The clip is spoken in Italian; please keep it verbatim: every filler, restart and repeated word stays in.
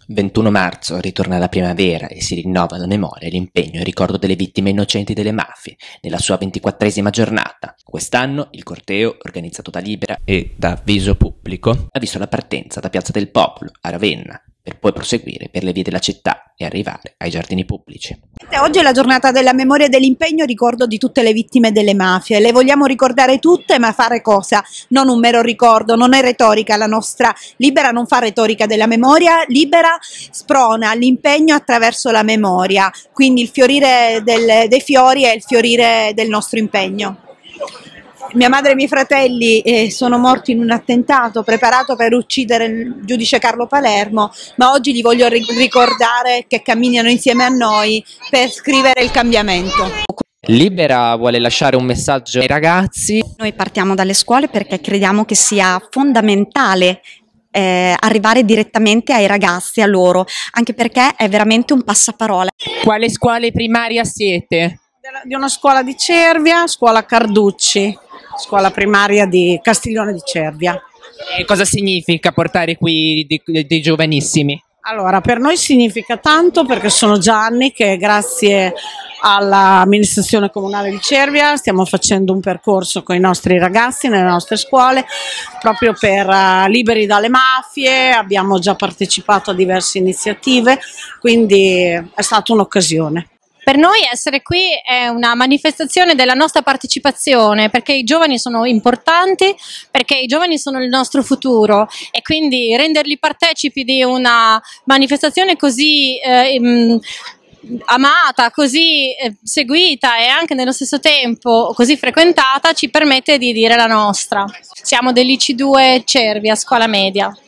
ventuno marzo ritorna la primavera e si rinnova la memoria e l'impegno in ricordo delle vittime innocenti delle mafie nella sua ventiquattresima giornata. Quest'anno il corteo, organizzato da Libera e da Viso Pubblico, ha visto la partenza da Piazza del Popolo a Ravenna, per poi proseguire per le vie della città e arrivare ai giardini pubblici. Oggi è la giornata della memoria e dell'impegno, ricordo di tutte le vittime delle mafie. Le vogliamo ricordare tutte, ma fare cosa? Non un mero ricordo, non è retorica la nostra. Libera non fa retorica della memoria, Libera sprona l'impegno attraverso la memoria, quindi il fiorire del, dei fiori è il fiorire del nostro impegno. Mia madre e i miei fratelli eh, sono morti in un attentato preparato per uccidere il giudice Carlo Palermo, ma oggi li voglio ricordare che camminano insieme a noi per scrivere il cambiamento. Libera vuole lasciare un messaggio ai ragazzi. Noi partiamo dalle scuole perché crediamo che sia fondamentale eh, arrivare direttamente ai ragazzi, a loro, anche perché è veramente un passaparola. Quale scuola primaria siete? Di una scuola di Cervia, scuola Carducci, scuola primaria di Castiglione di Cervia. E cosa significa portare qui dei, dei giovanissimi? Allora, per noi significa tanto perché sono già anni che grazie all'amministrazione comunale di Cervia stiamo facendo un percorso con i nostri ragazzi nelle nostre scuole proprio per uh, liberi dalle mafie, abbiamo già partecipato a diverse iniziative, quindi è stata un'occasione. Per noi essere qui è una manifestazione della nostra partecipazione, perché i giovani sono importanti, perché i giovani sono il nostro futuro e quindi renderli partecipi di una manifestazione così eh, mh, amata, così eh, seguita e anche nello stesso tempo così frequentata ci permette di dire la nostra. Siamo dell'I C due Cervia, scuola media.